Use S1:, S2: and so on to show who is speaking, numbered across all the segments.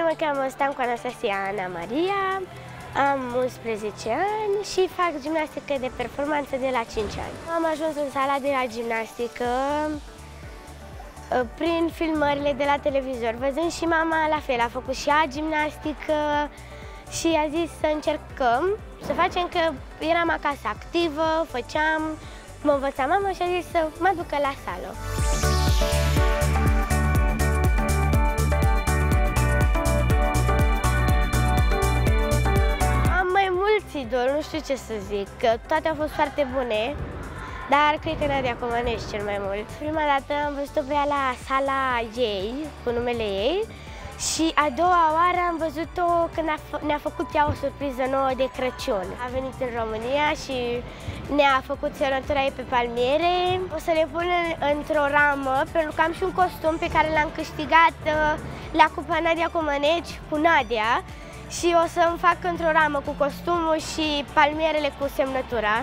S1: mă cheamă Stancu Anastasia Ana Maria, am 11 ani și fac gimnastică de performanță de la 5 ani. Am ajuns în sala de la gimnastică prin filmările de la televizor, văzând și mama la fel, a făcut și ea gimnastică și a zis să încercăm, să facem, că eram acasă activă, făceam, mă învăța mama și a zis să mă ducă la sală. Idol, nu știu ce să zic, că toate au fost foarte bune, dar cred că Nadia Comănești cel mai mult. Prima dată am văzut-o pe ea la sala ei, cu numele ei, și a doua oară am văzut-o când ne-a făcut ea o surpriză nouă de Crăciun. A venit în România și ne-a făcut semnătura ei pe palmiere. O să le pun într-o ramă, pentru că am și un costum pe care l-am câștigat la Cupa Nadia Comănești cu Nadia. Și o să-mi fac într-o ramă cu costumul și palmierele cu semnătura.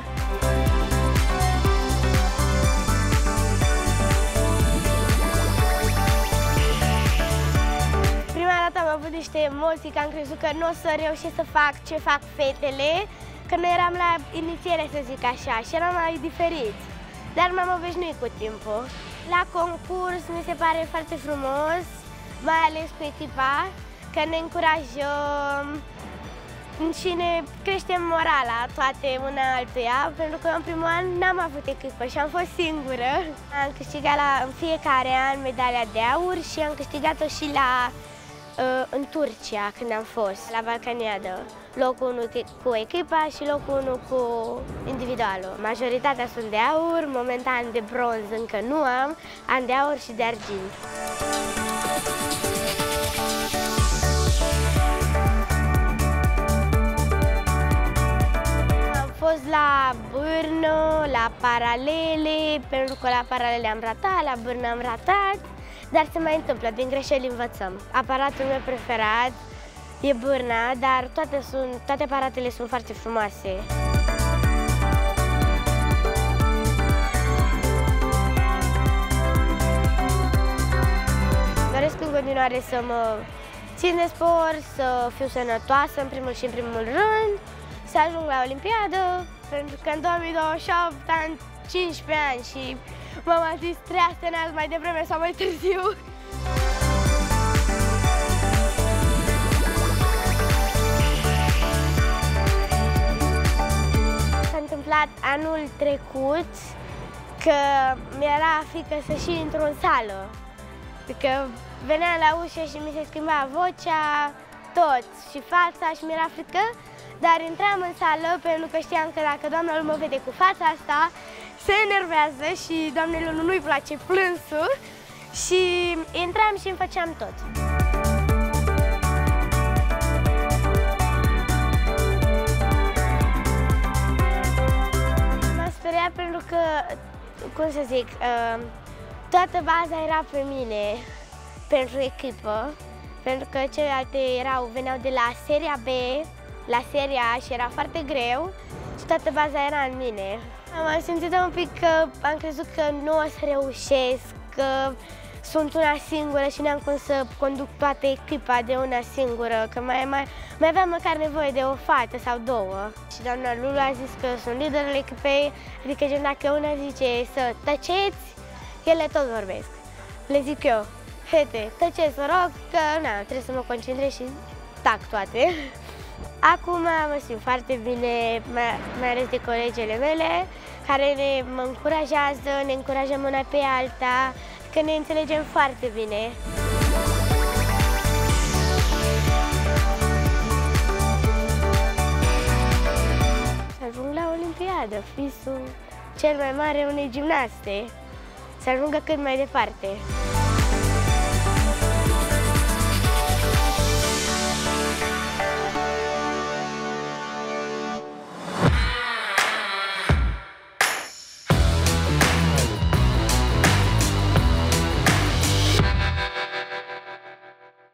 S1: Prima dată am avut niște emoții, că am crezut că nu o să reușesc să fac ce fac fetele, că noi eram la inițiere, să zic așa, și eram mai diferit. Dar m-am obișnuit cu timpul. La concurs mi se pare foarte frumos, mai ales cu echipa, că ne încurajăm și ne creștem morala toate una altuia, pentru că în primul an n-am avut echipă și am fost singură. Am câștigat în fiecare an medalia de aur și am câștigat-o și în Turcia, când am fost, la Balcaniadă. Locul 1 cu echipa și locul 1 cu individualul. Majoritatea sunt de aur, momentan de bronz încă nu am de aur și de argint. Am fost la Bârnă, la paralele, pentru că la paralele am ratat, la Bârnă am ratat, dar se mai întâmplă, din greșeli învățăm. Aparatul meu preferat e Bârna, dar toate aparatele sunt foarte frumoase. Doresc în continuare să mă țin de sport, să fiu sănătoasă în primul și în primul rând, să ajung la Olimpiadă, pentru că în 2028 am 15 ani și mama a zis trebuie să te nasc mai devreme sau mai târziu. S-a întâmplat anul trecut că mi-era frică să și intru în sală. Adică veneam la ușă și mi se schimba vocea, tot, și fața, și mi-era frică, dar intram în sală pentru că știam că dacă doamna lui mă vede cu fața asta, se enervează și doamnelor nu-i place plânsul și intram și îmi făceam tot. M-a speriat pentru că, cum să zic, toată baza era pe mine, pentru echipă, pentru că celelalte veneau de la seria B la seria A și era foarte greu și toată baza era în mine. M-am simțit un pic că am crezut că nu o să reușesc, că sunt una singură și n-am cum să conduc toată echipa de una singură, că mai aveam măcar nevoie de o fată sau două. Și doamna Lulu a zis că sunt liderul echipei, adică gen dacă una zice să tăceți, ele tot vorbesc. Le zic eu, fete, tăceți, vă rog, că trebuie să mă concentrez și tac toate. Acum mă simt foarte bine, mai ales de colegele mele, care mă încurajează, ne încurajăm una pe alta, că ne înțelegem foarte bine. Să ajung la Olimpiadă, visul cel mai mare unei gimnaste, să ajungă cât mai departe.